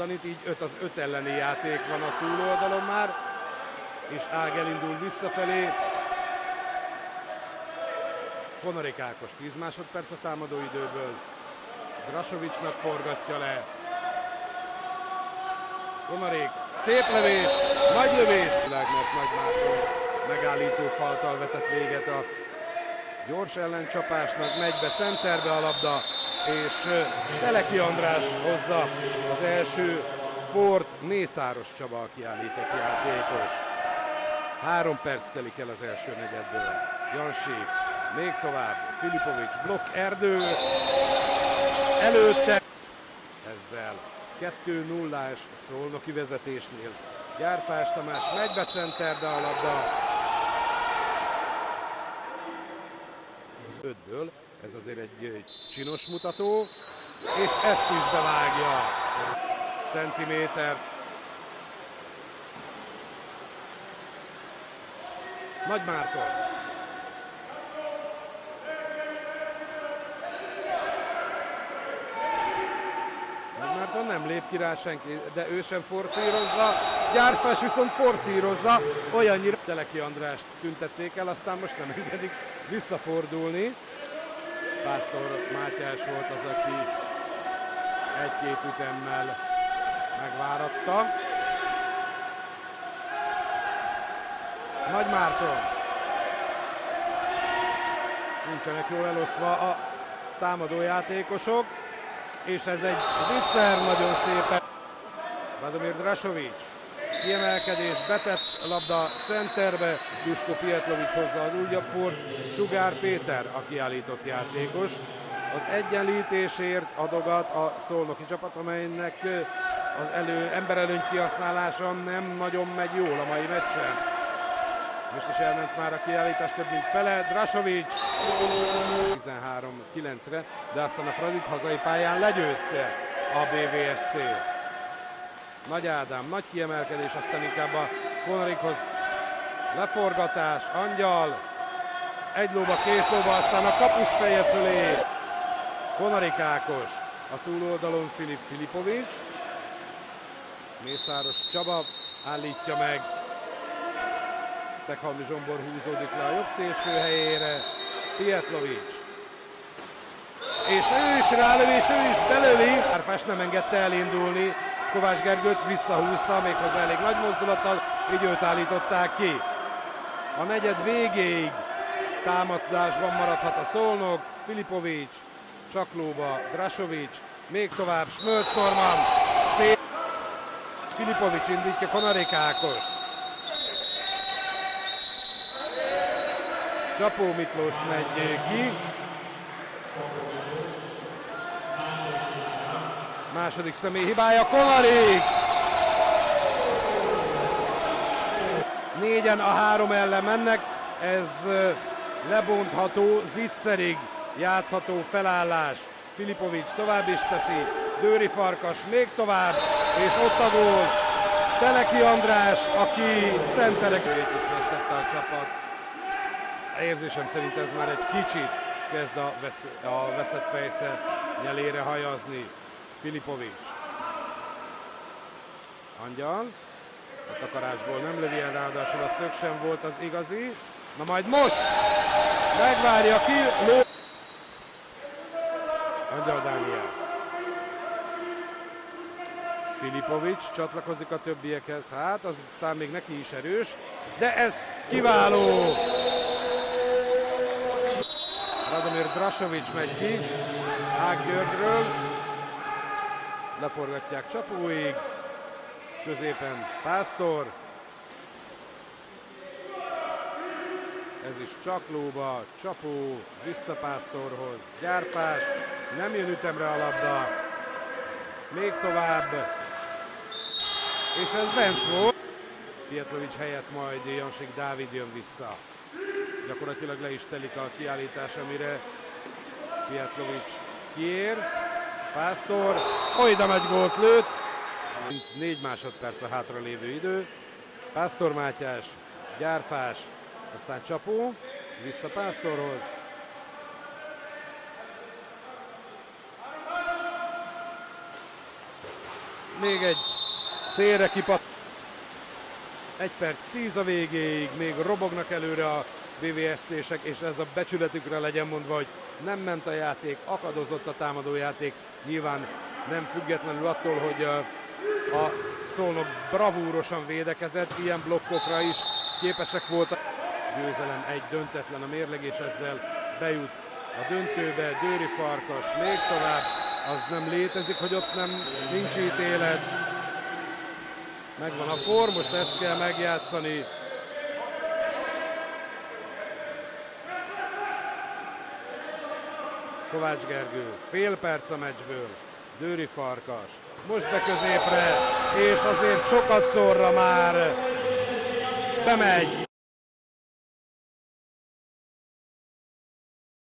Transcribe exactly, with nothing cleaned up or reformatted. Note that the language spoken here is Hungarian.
Danit, így öt az öt elleni játék van a túloldalon már, és Ág elindul visszafelé. Konarik Ákos tíz másodperc a támadóidőből. Drasovicsnak forgatja le. Konarik, szép lövés, nagy lövés! Mert Nagy Márton megállító faltal vetett véget a gyors ellencsapásnak, megy be centerbe a labda, és Teleki András hozza az első fort, Mészáros Csaba a kiállított játékos. Három perc telik el az első negyedből. Jansi, még tovább, Filipovics, blokk Erdő, előtte. Ezzel kettő nullás szolnoki vezetésnél. Gyárfás Tamás megy be centerbe a labda. ötből, ez azért egy csinos mutató, és ezt is bevágja. Centiméter. Nagy Márton. Nagy Márton nem lép ki rá senki, de ő sem forszírozza. Gyárfás viszont forszírozza, olyannyira Teleki Andrást tüntették el, aztán most nem engedik visszafordulni. Pásztor Mátyás volt az, aki egy-két ütemmel megváratta. Nagy Márton. Nincsenek jól elosztva a támadójátékosok, és ez egy zicser nagyon szépen. Radomir Drasovics. Kiemelkedés, betett labda centerbe, Dusko Pietlovics hozza az újabb fort, Sugár Péter a kiállított játékos. Az egyenlítésért adogat a szolnoki csapat, amelynek az elő, emberelőny kihasználása nem nagyon megy jól a mai meccsen. Most is elment már a kiállítás több mint fele, Drasovics tizenhárom kilencre, de aztán a Fradit hazai pályán legyőzte a bé vé es cé. Nagy Ádám, nagy kiemelkedés, aztán inkább a Konarikhoz leforgatás, Angyal, egy lóba, két lóba, aztán a kapus feje fölé. Konarik Ákos, a túloldalon Filip Filipovics, Mészáros Csaba állítja meg, Szeghalmi Zsombor húzódik le a jobb szélső helyére, Pietlovics, és ő is rálövi, és ő is belövi. Árfás nem engedte elindulni, Kovács Gergőt visszahúzta, méghozzá elég nagy mozdulattal, így őt állították ki. A negyed végéig támadásban maradhat a Szolnok, Filipovics, Csaklóba, Drasovics, még tovább Smölc Norman, szép. Filipovics indítja Konarik Ákost. Csapó Miklós megy ki. Második személy hibája, Konarik! Négyen a három ellen mennek, ez lebontható, zicserig játszható felállás. Filipovics tovább is teszi, Dőri Farkas még tovább, és ott a gól. Teleki András, aki centereket is vesztette a csapat. Érzésem szerint ez már egy kicsit kezd a, vesz a veszett fejsze nyelére hajazni. Filipovics. Angyal. A takarásból nem lövi el, ráadásul a szög sem volt az igazi. Na majd most! Megvárja ki, ló... Angyal Dániel. Filipovics csatlakozik a többiekhez, hát aztán még neki is erős, de ez kiváló! Radomir Drasovics megy ki, Ág Györgyről, leforgatják Csapóig, középen Pásztor, ez is Csaklóba, Csapó, vissza Pásztorhoz, Gyárfás, nem jön ütemre a labda, még tovább, és ez bent volt. Pietlovics helyett majd Jansik Dávid jön vissza. Gyakorlatilag le is telik a kiállítás, amire Pietlovics kiér. Pásztor, olyda nagy gólt lőtt. négy másodperc a hátralévő idő. Pásztor Mátyás, Gyárfás, aztán Csapó, vissza Pásztorhoz. még egy szélre kipat. Egy perc tíz a végéig, még robognak előre a vé vé es té-sek, és ez a becsületükre legyen mondva, hogy nem ment a játék, akadozott a támadójáték, nyilván nem függetlenül attól, hogy a, a Szolnok bravúrosan védekezett, ilyen blokkokra is képesek voltak. Győzelem egy döntetlen a mérleg, és ezzel bejut a döntőbe. Győri Farkas még tovább, az nem létezik, hogy ott nem nincs ítélet. Megvan a for, most ezt kell megjátszani. Kovács Gergő, fél perc a meccsből. Győri Farkas, most be középre, és azért sokat szorra már bemegy.